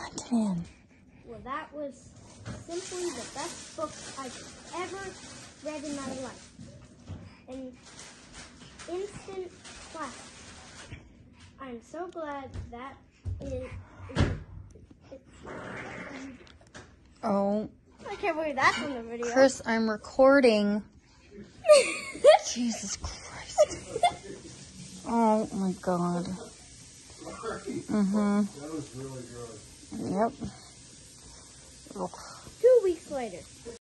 sent it in? Well, that was simply the best book I've ever read in my life. An instant classic. I'm so glad that it Oh, I can't believe that's on the video. Chris, I'm recording. Jesus Christ. Oh my God. Mm-hmm. That was really good. Yep. Ugh. 2 weeks later.